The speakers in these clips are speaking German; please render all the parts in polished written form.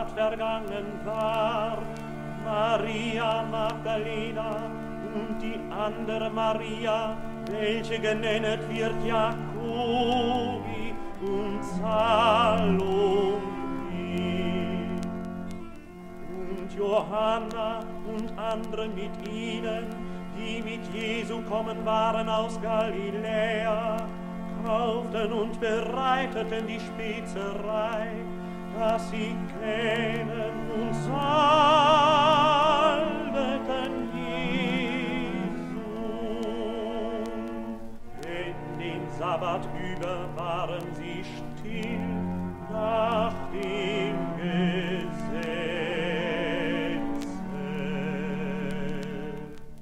Sabbat vergangen war. Maria Magdalena und die andere Maria, welche genennet wird Jacobi und Salome. Und Johanna und andere mit ihnen, die mit Jesu kommen waren aus Galiläa, kauften und bereiteten die Spezerei, dass sie kämen und salbeten Jesu. Denn den Sabbat über waren sie still nach dem Gesetze.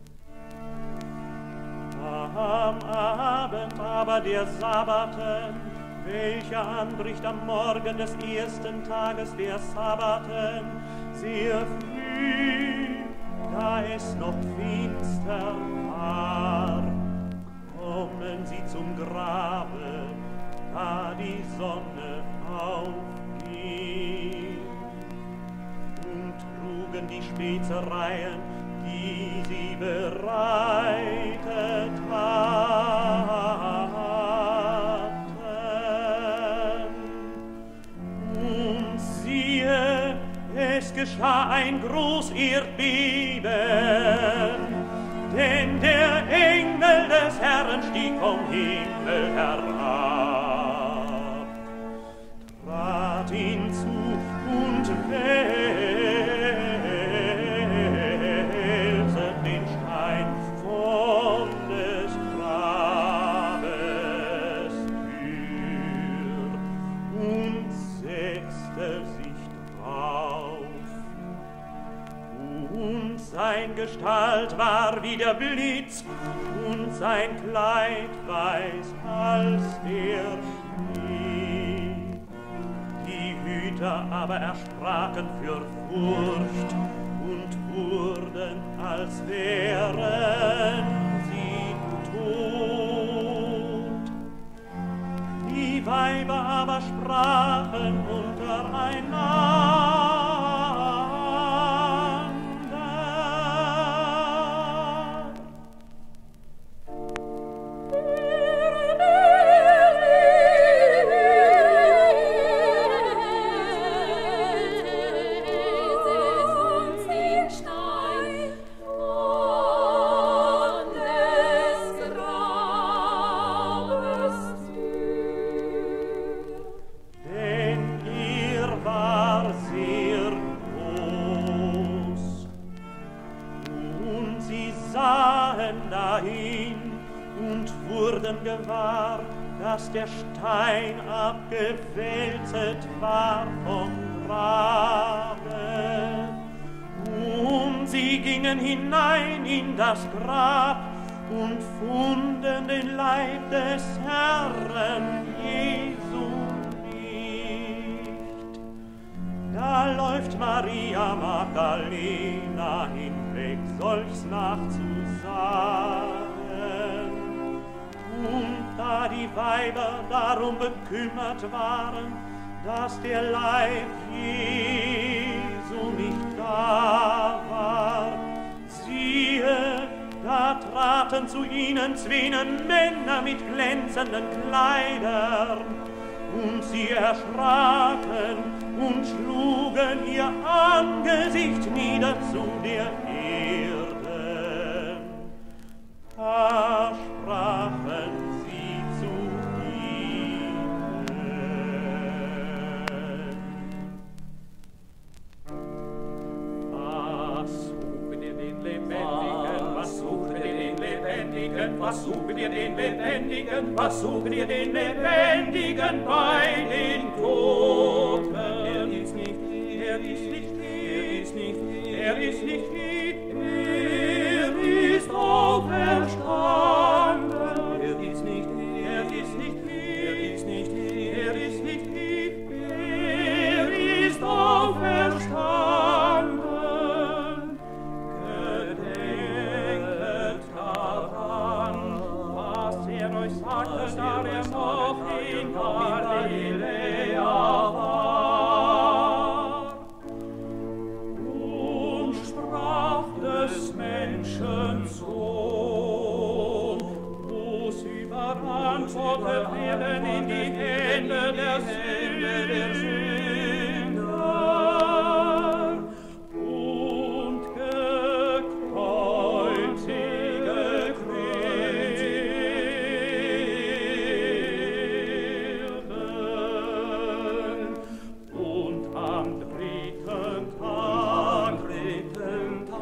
Am Abend aber der Sabbaten, welcher anbricht am Morgen des ersten Tages der Sabbaten, sehr früh, da es noch finster war, kommen sie zum Grabe, da die Sonne aufging, und trugen die Spezereien, die sie bereitet hatten. Und siehe, es geschah ein groß Erdbeben, denn der Engel des Herrn stieg vom Himmel herab, trat hinzu und sein Gestalt war wie der Blitz, und sein Kleid weiß als der Schnee. Die Hüter aber erschraken für Furcht und wurden, als wären sie tot. Die Weiber aber sprachen untereinander: gewahr, dass der Stein abgewälzet war vom Grabe. Und sie gingen hinein in das Grab und funden den Leib des Herrn Jesu nicht. Da läuft Maria Magdalena hinweg, solches nachzusagen. Und da die Weiber darum bekümmert waren, dass der Leib Jesu nicht da war, siehe, da traten zu ihnen 2 Männer mit glänzenden Kleidern, und sie erschraken und schlugen ihr Angesicht nieder zu der Erde. Da sprachen sie zu ihnen: Was sucht ihr den Lebendigen? Was sucht ihr den Lebendigen? Was sucht ihr den Lebendigen? Was sucht ihr den Lebendigen bei den Toten? Er ist nicht, er ist nicht, er ist nicht, er ist nicht, er ist auferstanden. Er ist nicht, er ist nicht, er ist nicht, er ist nicht, er ist auferstanden. Gedenket daran, was er euch sagte, da er noch in Galiläa war. überantwortet werden in die Hände der Sünder und gekreuzigt werden. Und am dritten Tag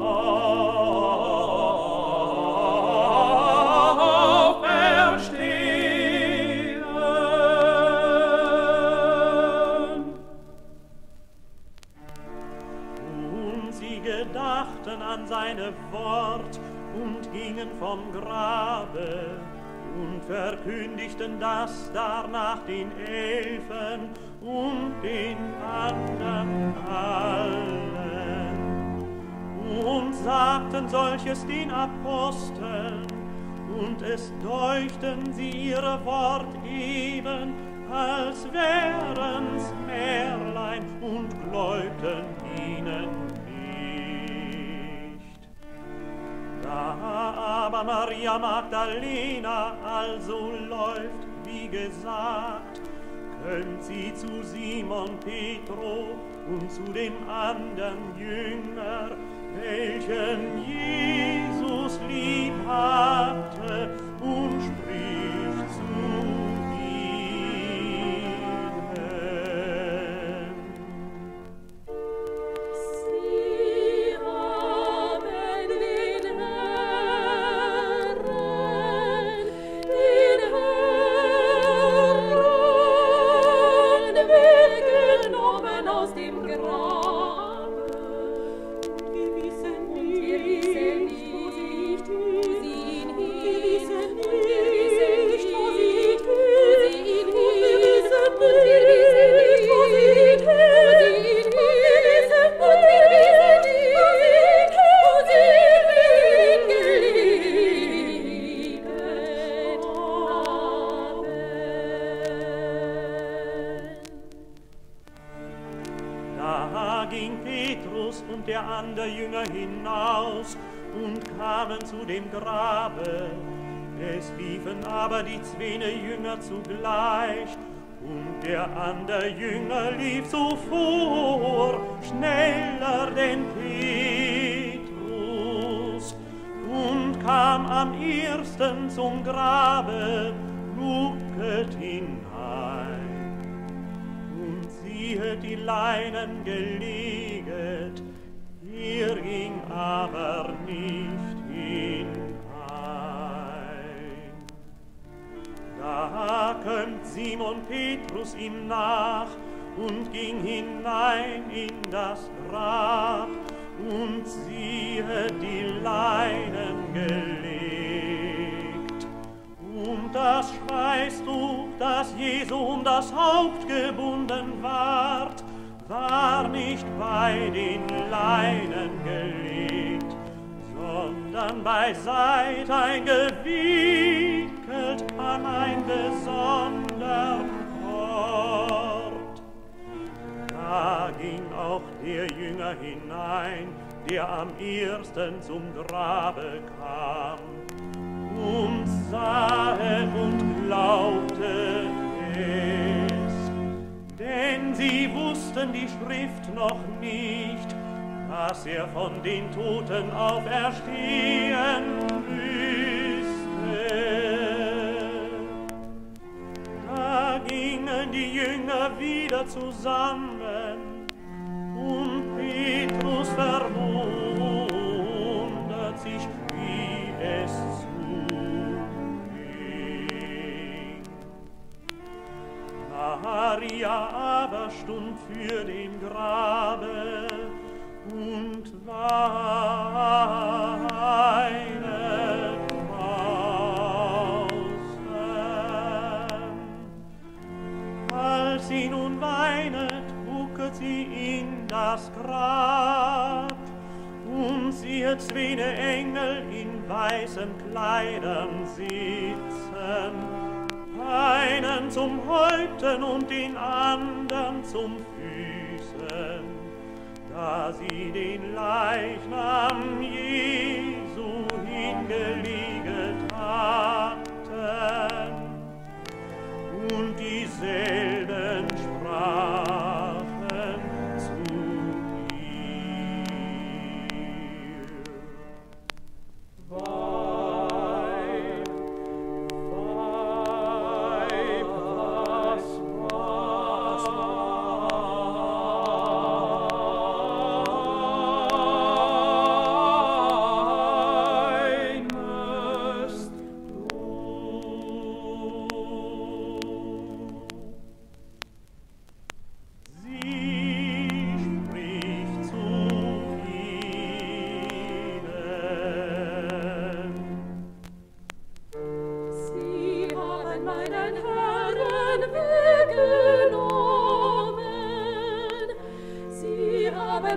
an seine Wort und gingen vom Grabe und verkündigten das darnach den Elfen und den anderen allen und sagten solches den Aposteln, und es deuchten sie ihre Wort eben, als wären's Märlein, und gläubten ihnen nicht. Da aber Maria Magdalena also läuft, wie gesagt, könnt sie zu Simon Petro und zu dem anderen Jünger, welchen Jesus lieb hatte, und spricht zu zu dem Grabe. Es liefen aber die 2 Jünger zugleich, und der andere Jünger lief so vor, schneller denn Petrus, und kam am ersten zum Grabe, luket hinein, und siehet die Leinen geleget, ging aber nicht hinein. Da kömmt Simon Petrus ihm nach und ging hinein in das Grab und siehe die Leinen gelegt. Und das Schweißtuch, das Jesu um das Haupt gebunden ward, war nicht bei den Leinen gelegt, sondern beiseit eingewickelt an ein besondern Ort. Da ging auch der Jünger hinein, der am ersten zum Grabe kam, und sahe und glaubte es, denn sie wussten die Schrift noch nicht, dass er von den Toten auferstehen müsste. Da gingen die Jünger wieder zusammen, und Petrus verwundert sich, wie es zuging. Maria aber stund für den Grabe und weinet draußen. Als sie nun weinet, gucket sie in das Grab und siehet 2 Engel in weißen Kleidern sitzen, einen zum Häupten und den anderen zum Füßen, da sie den Leichnam Jesu hingeleget hatten.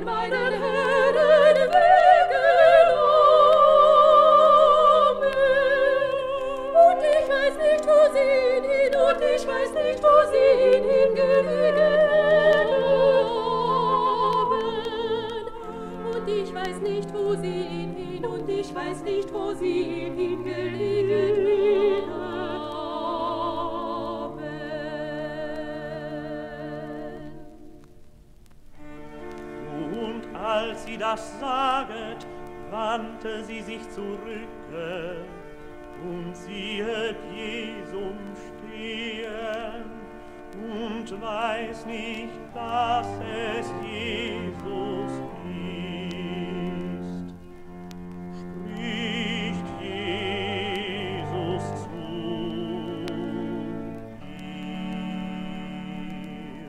von meinen Herren weggenommen. Und ich weiß nicht, wo sie ihn hin, und ich weiß nicht, wo sie ihn hingelegt haben. Und ich weiß nicht, wo sie ihn hin, und ich weiß nicht, wo sie ihn hingelegt haben. Und als sie das saget, wandte sie sich zurücke, und siehet Jesum stehen, und weiß nicht, dass es Jesus ist. Spricht Jesus zu ihr.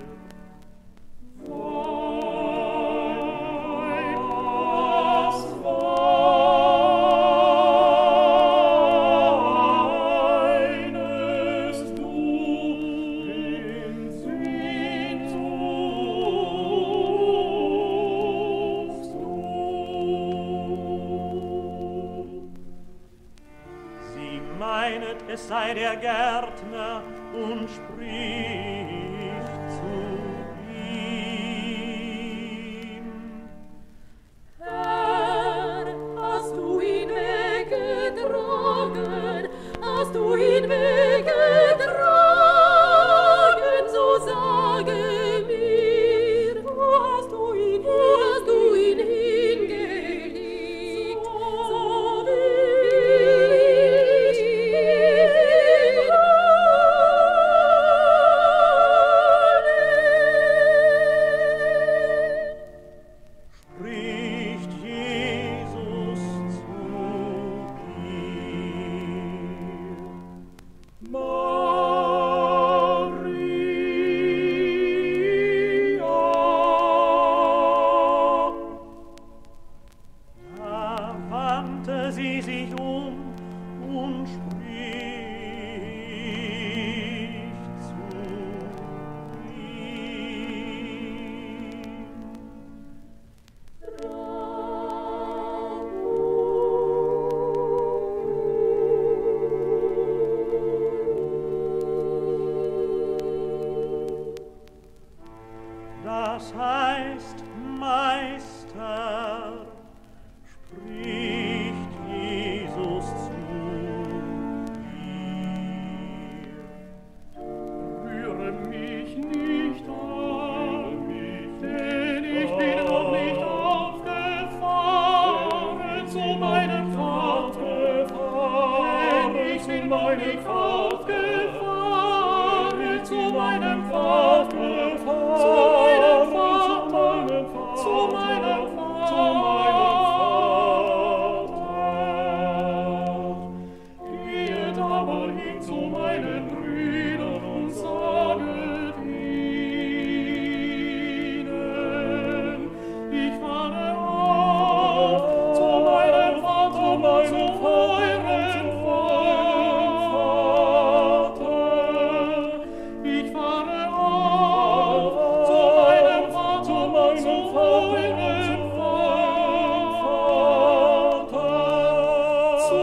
Es sei der Gärtner und spricht zu ihm. Herr, hast du ihn weggetragen? Hast du ihn weggetragen? So sage mir, wo hast du ihn hingelegt? So Spricht Jesus zu ihr. Maria. Da wandte sie sich um und spricht zu ihm. Das heißt, Meister, spricht Jesus zu ihr. Rühre mich nicht an, denn ich bin noch nicht aufgefahren zu meinem Vater. Denn ich bin noch nicht aufgefahren zu meinem Vater. Zu meinem Vater. Geht aber hin zu meinen Brüdern und saget ihnen, ich fahre auf zu meinem Vater, zu eurem Vater. Ich fahre auf zu meinem Vater, zu eurem Vater, zu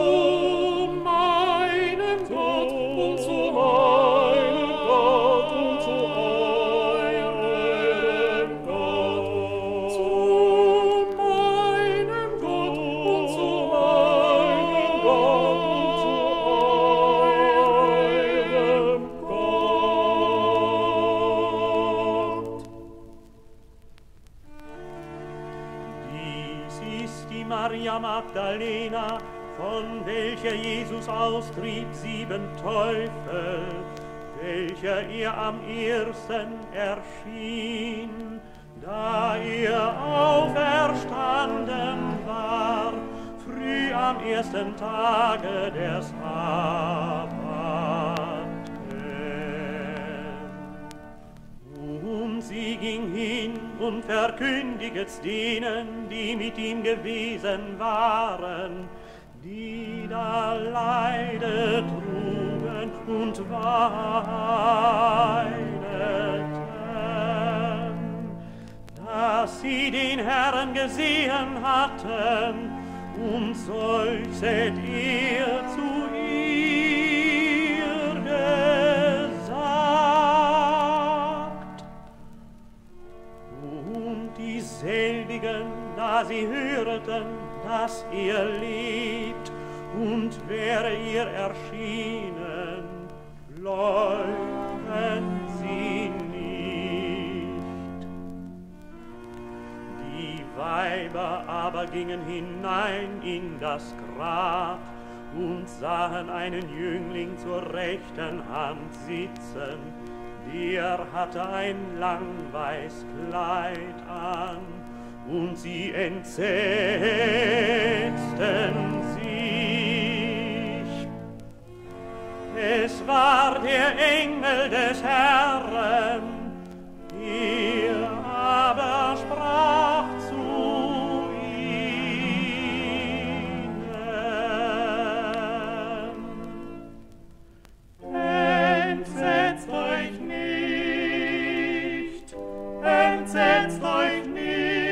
meinem Gott und zu meinem Gott und zu eurem Gott, zu meinem Gott und zu meinem Gott und zu eurem Gott. Dies ist die Maria Magdalena, von welcher Jesus austrieb 7 Teufel, welcher ihr am ersten erschien, da er auferstanden war, früh am ersten Tage der Sabbaten. Und sie ging hin und verkündiget's denen, die mit ihm gewesen waren, die da Leide trugen und weineten. Da dass sie den Herrn gesehen hatten, und seufzet ihr zu ihr gesagt. Und dieselbigen, da sie hörten, dass er lebt und wäre ihr erschienen, leugnen sie nicht. Die Weiber aber gingen hinein in das Grab und sahen einen Jüngling zur rechten Hand sitzen, der hatte ein lang weiß Kleid an, und sie entsetzten sich. Es war der Engel des Herrn, er aber sprach zu ihnen: Entsetzt euch nicht, entsetzt euch nicht.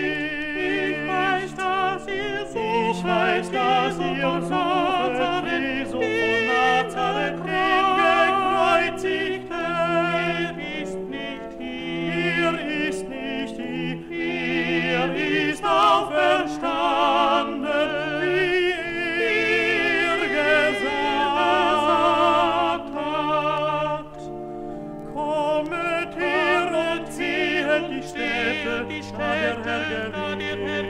Ich weiß, dass ihr Nazareth, von Nazareth gekreuzigt, ist nicht hier, ist nicht hier, ist auferstanden, wie ihr gesagt habt. Kommet her und sehet die Stätte, da der Herr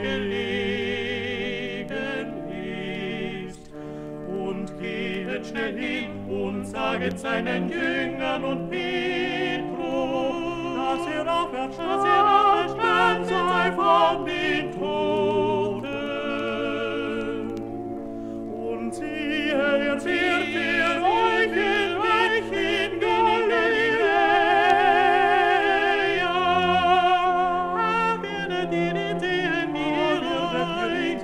gelegen ist. Und geht schnell hin und saget seinen Jüngern und Petrus, dass er auferstanden sei von den Toten. Und siehe, er wird für euch in Galiläa. Werdet ihr den sehen, wie er euch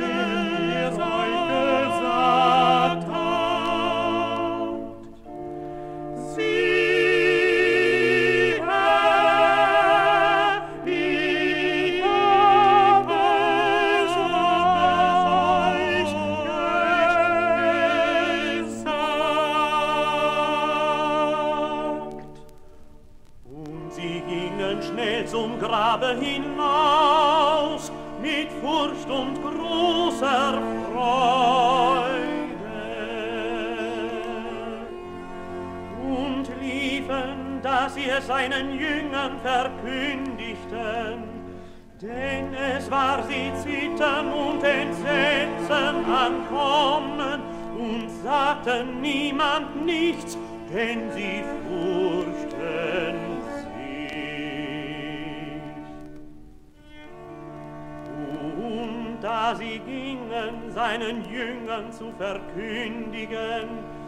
gesagt habt. Siehe, ich habe es euch gesagt. Und sie gingen schnell zum Grabe hinaus, mit Furcht und großer Freude, und liefen, dass sie es seinen Jüngern verkündigten, denn es war sie Zittern und Entsetzen ankommen, und sagten niemand nichts, denn sie furchten sich. Und da sie gingen, seinen Jüngern zu verkündigen,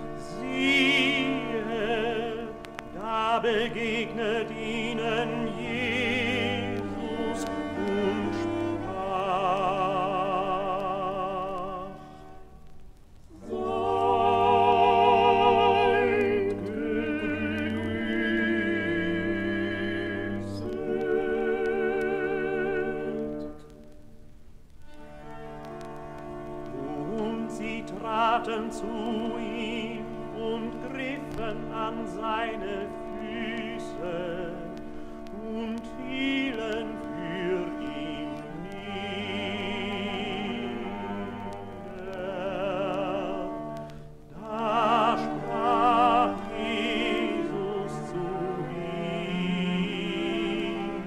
siehe, da begegnet ihnen Jesus und sprach: Seid gegrüßt. Und sie traten zu ihm und griffen an seine Füße und fielen für ihn nieder. Da sprach Jesus zu ihnen: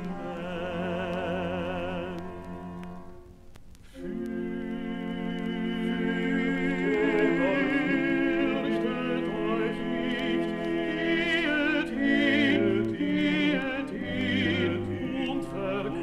Fürchtet euch nicht, geht hin und verkündigt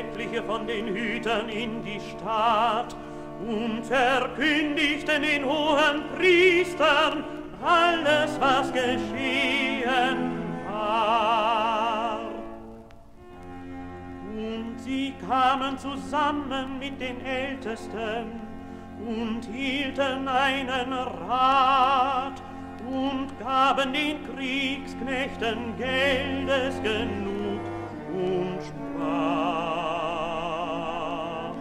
etliche von den Hütern in die Stadt und verkündigten den hohen Priestern alles, was geschehen war. Und sie kamen zusammen mit den Ältesten und hielten einen Rat und gaben den Kriegsknechten Geldes genug und sprachen: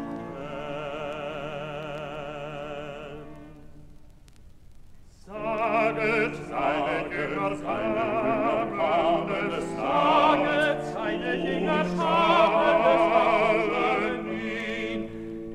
Saget seine Jünger, Saget seine Jünger, schaffen ihn.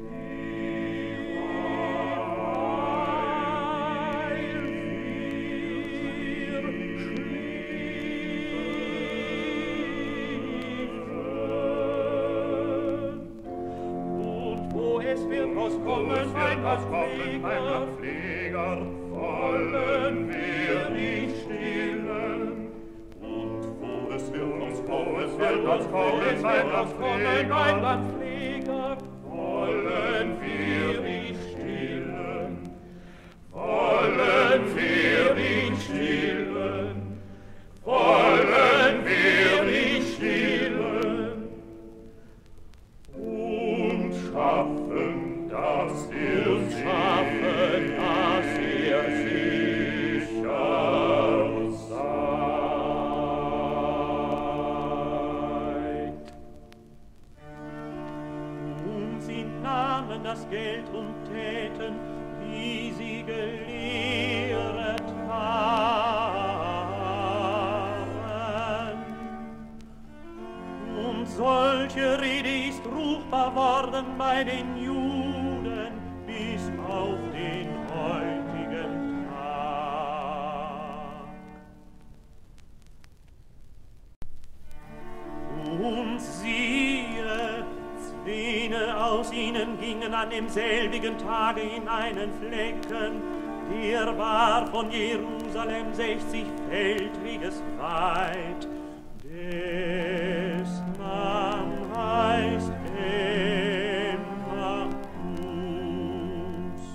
Es wird rauskommen, ein Pfleger, wollen wir nicht stillen. Und wo es wird rauskommen, ein Pfleger, wollen wir nicht stillen. Wollen wir nicht stillen. Wollen wir nicht stillen. Und schaffen, dass ihr sicher seid. Und sie nahmen das Geld und täten, wie sie gelehret waren. Und solche Rede ist ruchbar worden bei den Juden bis auf den heutigen Tag. Und siehe, 2 aus ihnen gingen an demselbigen Tage in einen Flecken, der war von Jerusalem 60 Feldweges weit, des Name heißt Emmaus.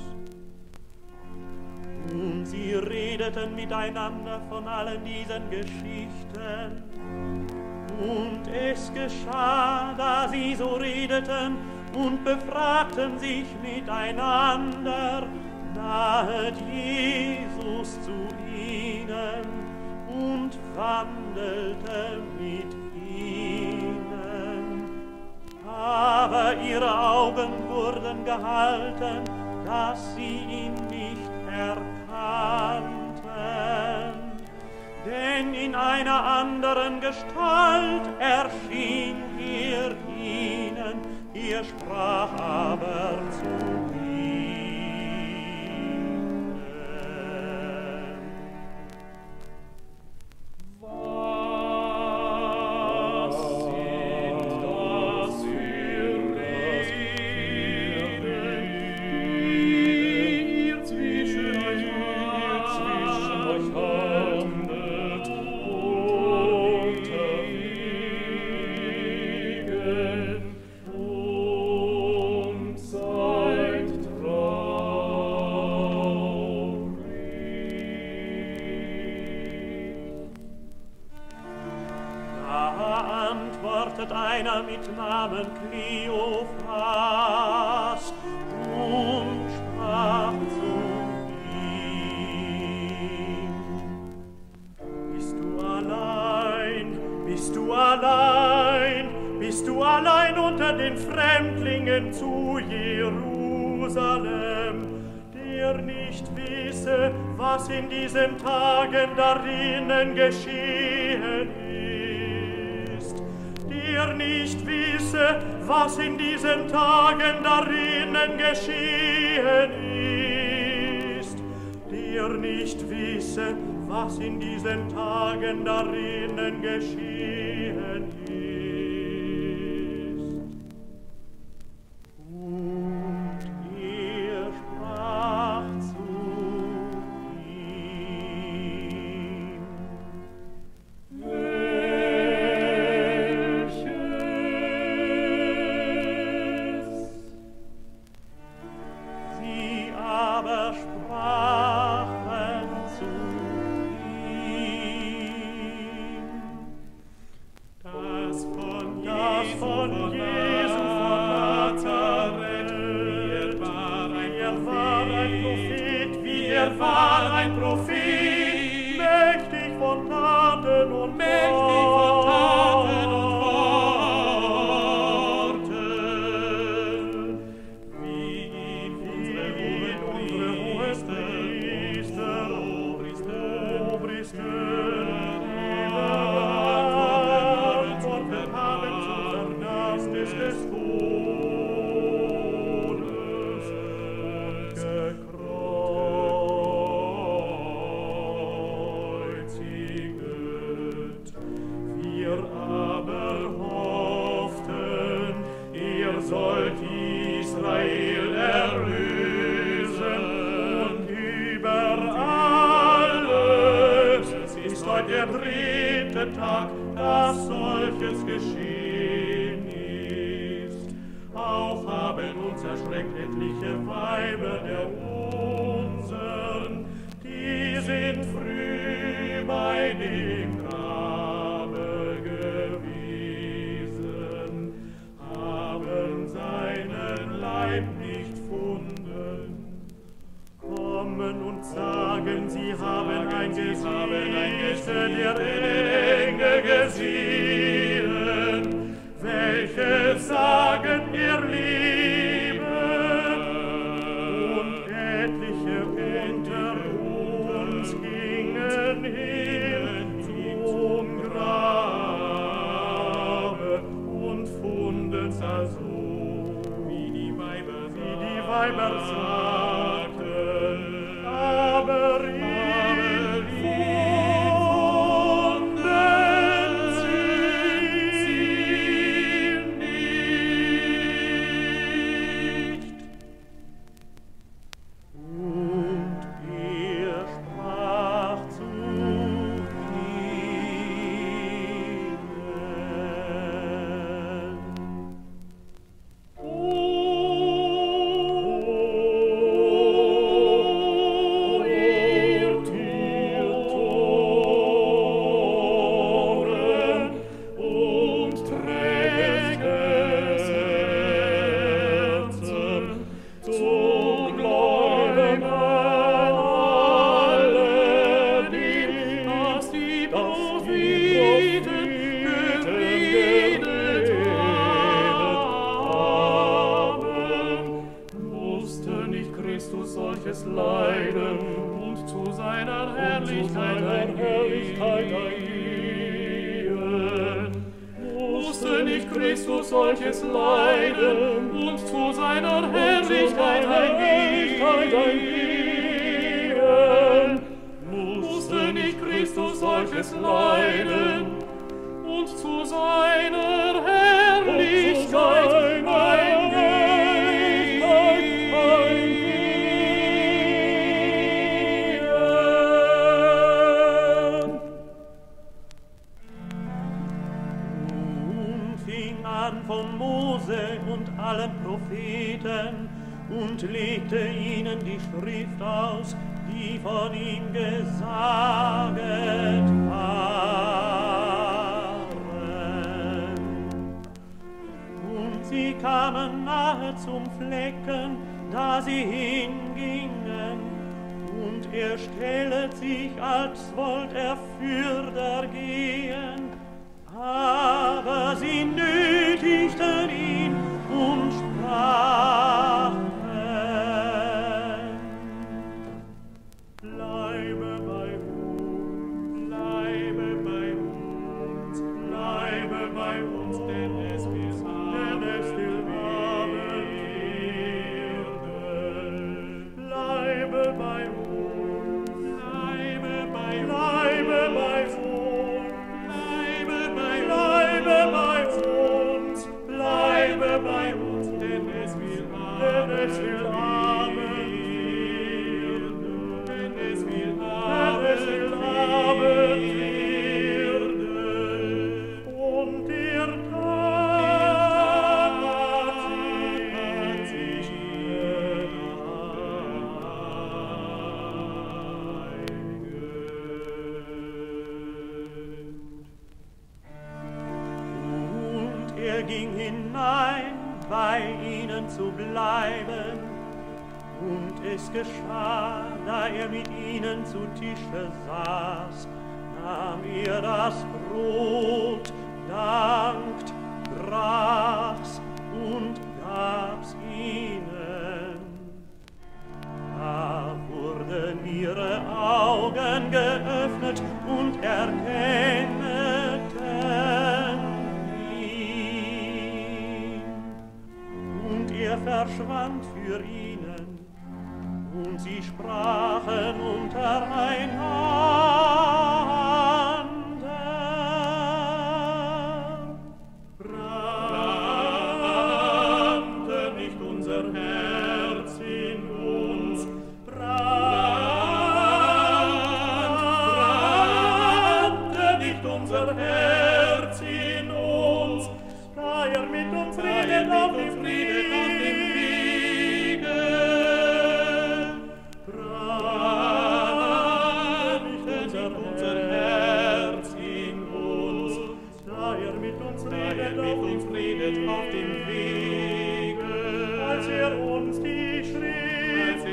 Und sie redeten miteinander von allen diesen Geschichten. Und es geschah, da sie so redeten und befragten sich miteinander, nahet Jesus zu ihnen und wandelte mit ihnen. Aber ihre Augen wurden gehalten, dass sie ihn nicht erkannten. Denn in einer anderen Gestalt erschien er ihnen, er sprach aber zu ihnen: Was sind das für Reden, ihr zwischen euch handelt, unterwiegen und seid traurig? Da antwortet einer mit Namen Kleophas und sprach zu ihm: Bist du allein? Bist du allein? Bist du allein unter den Fremdlingen zu Jerusalem, der nicht wisse, was in diesen Tagen darinnen geschehen ist, der nicht wisse, was in diesen Tagen darinnen geschehen ist, der nicht wisse, was in diesen Tagen darinnen geschehen ist. Und er sprach zu ihm: Welche sollt Israel erlösen und über alles ist heute der 3. Tag, dass solches geschehen ist. Auch haben uns erschreckt etliche Weiber der unsern, die sind früh bei dem Grabe gewesen, haben seinen Leib nicht funden. Kommen und sagen, sie haben ein Gesicht der Engel gesehen, welche sagen, ihr Liebe. Und etliche unter uns gingen hin zum Grabe und funden es also, wie die Weiber sagten, aber ihn funden sie nicht. Und er sprach zu ihnen: Leiden und zu seiner Herrlichkeit eingehen. Musste nicht Christus solches leiden und zu seiner Herrlichkeit eingehen? Musste nicht Christus solches leiden und zu seiner Herrlichkeit eingehen? Von Mose und allen Propheten und legte ihnen die Schrift aus, die von ihm gesaget waren. Und sie kamen nahe zum Flecken, da sie hingingen, und er stellet sich, als wollt er fürder gehen. Aber sie nötigten ihn und sprachen: Bleibe bei uns, bleibe bei uns, bleibe bei uns, denn es will haben werden. Bleibe bei uns, bleibe bei uns, bleibe bei uns. Bleibe bei uns, denn es will haben werden, denn es will haben werden. Und der Tag hat sich Er ging hinein, bei ihnen zu bleiben, und es geschah, da er mit ihnen zu Tische saß, nahm er das Brot, dankt, brach's und gab's ihnen. Da wurden ihre Augen geöffnet und erkenneten ihn. Und er verschwand für ihnen, und sie sprachen untereinander: Bravo! unser Herz in uns, brannte nicht unser Herz in uns, da mit uns redet auf dem Wege. Brannte nicht unser Herz in uns, da mit uns redet auf dem Wege, als uns die Schrift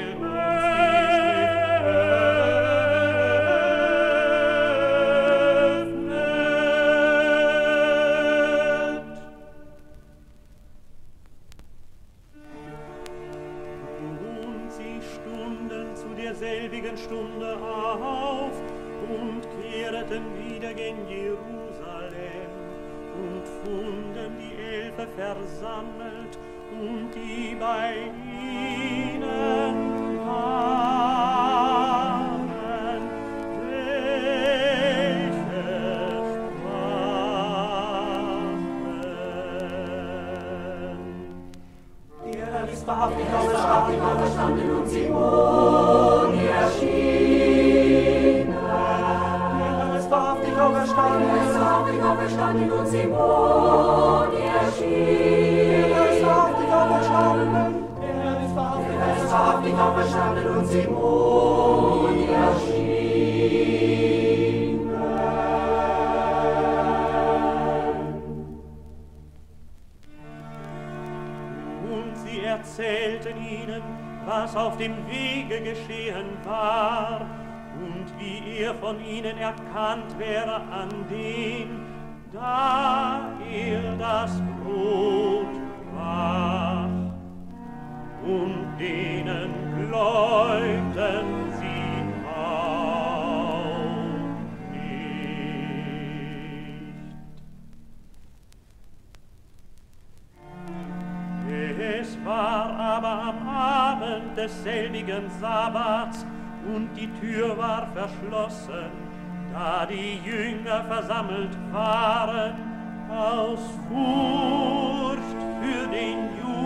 selbigen Stunde auf und kehrten wieder gen Jerusalem und funden die Elfe versammelt und die bei ihnen waren, welche sprachen. Der Herr ist wahrhaftig auferstanden und Simoni erschienen. Der Herr ist wahrhaftig auferstanden und Simoni erschienen. Der Herr ist wahrhaftig auferstanden. Der Herr ist wahrhaftig auferstanden und Simoni erschienen. Und sie erzählten ihnen, was auf dem Wege geschehen war und wie er von ihnen erkannt wäre an dem, da er das Brot brach. Und denen gläubten sie auch nicht. Es war aber am Abend desselbigen Sabbats, und die Tür war verschlossen, da die Jünger versammelt waren, aus Furcht für den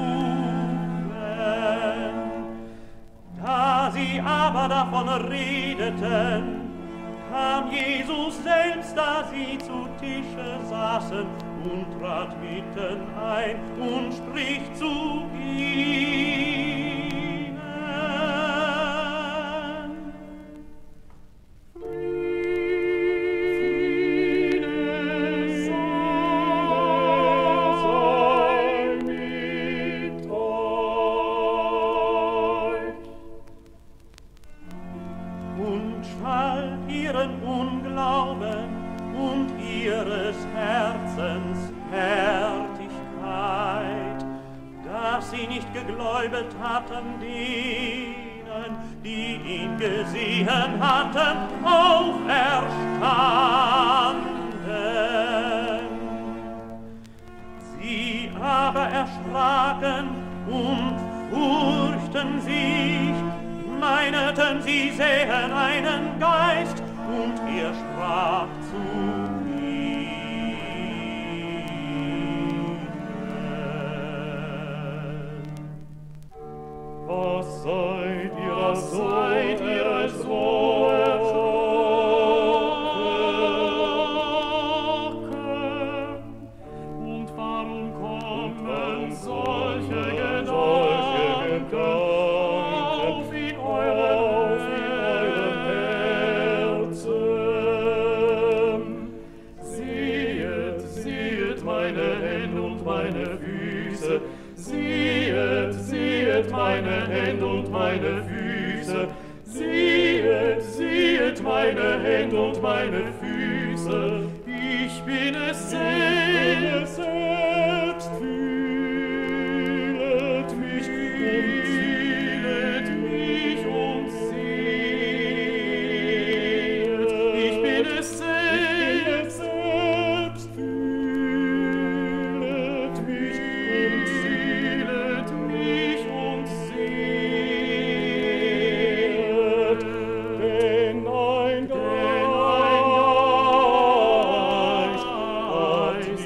Juden. Da sie aber davon redeten, kam Jesus selbst, da sie zu Tische saßen, und trat mitten ein und spricht zu ihnen. Gegläubet hatten denen, die ihn gesehen hatten, auferstanden. Sie aber erschraken und furchten sich, meineten, sie sähen einen Geist, und er sprach zu Was seid ihr so erschrocken? Und warum kommen solche Gedanken auf in eurem Herzen? Sehet meine Hände und meine Füße, Sehet meine Hände und meine Füße, sehet meine Hände und meine Füße, ich bin es selbst, fühlet mich und seht, ich bin es selbst, fühlet mich und seht, denn ein Geist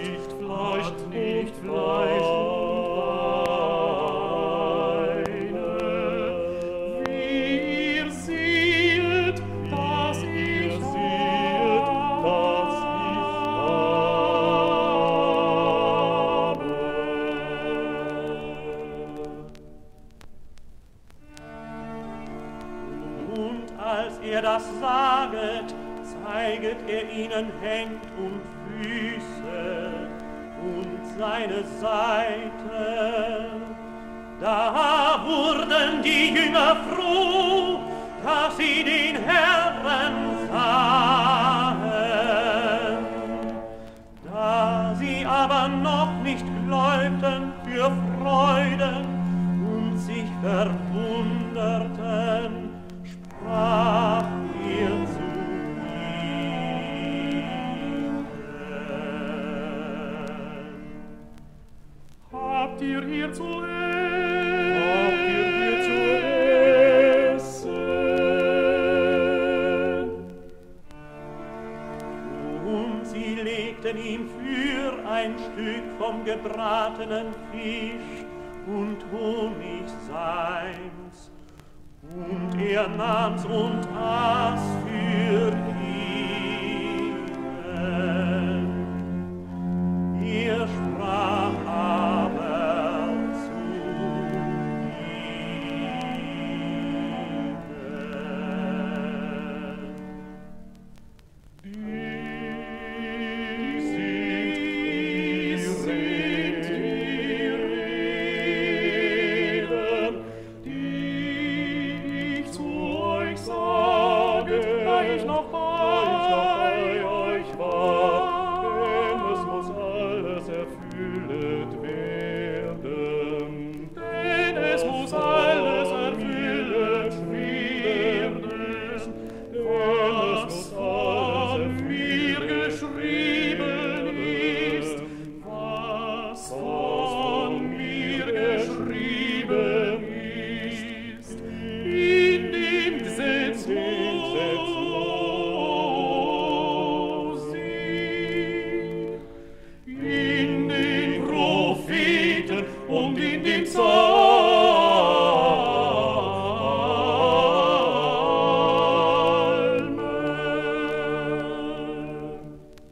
als er das saget, zeiget er ihnen Händ und Füße und seine Seite. Da wurden die Jünger froh, dass sie den Herrn sahen. Da sie aber noch nicht gläubten für Freuden und sich verwunderten, sprach er zu ihnen: Habt ihr hier zu essen? Und sie legten ihm für ein Stück vom gebratenen Fisch und Honig seins. Und er nahm's und aß für ihnen. Er sprach aber zu ihnen: Dies sind die Reden, die ich zu euch sage, da ich noch bei euch war, denn es muss alles erfüllt werden. Denn es muss alles erfüllt werden, was von mir geschrieben ist, was von mir geschrieben ist, in dem Gesetz Mose, in den Propheten und in den Psalmen.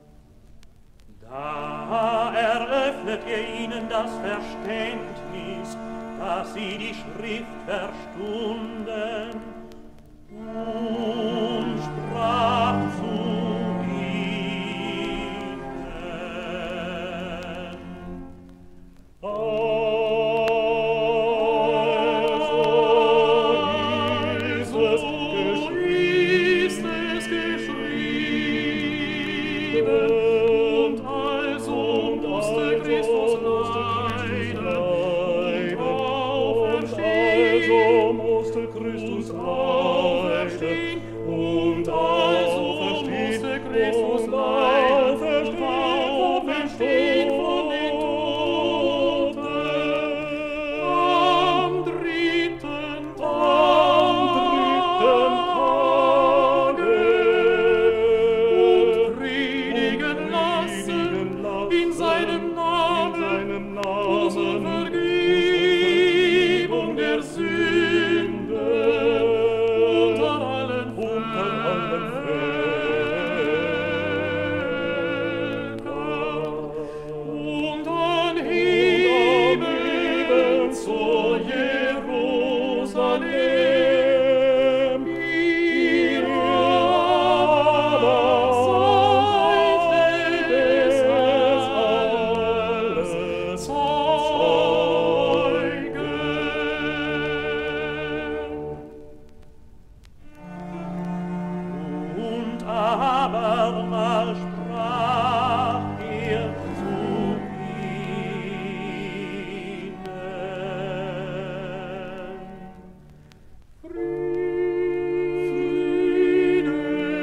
Da eröffnet er ihnen das Verständnis, dass sie die Schrift verstunden, und sprach zu ihnen: So ist es geschrieben, und also musste Christus leiden, und auferstehen, und also musste Christus leiden, und auferstehen von den Toten am dritten Tage und predigen lassen in seinem Namen zur Vergebung der Sünde unter allen Völkern, und anheben zu Jerusalem, ihr aber seid des alles Zeugen. Und abermal sprach er zu ihnen: Friede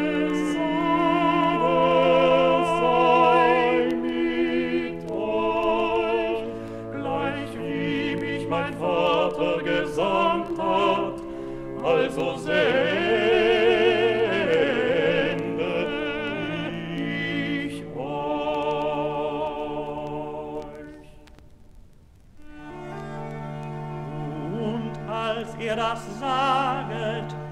sei mit euch, gleich wie mich mein Vater gesandt hat, also sende ich euch. Und als er das saget,